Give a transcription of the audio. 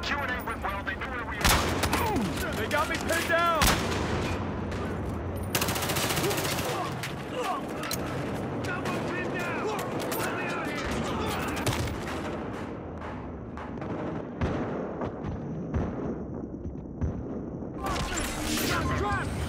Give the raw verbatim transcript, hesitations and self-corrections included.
Q and A went well. They knew where we are. They got me pinned down! Someone pinned down! Let me out here! Got trapped!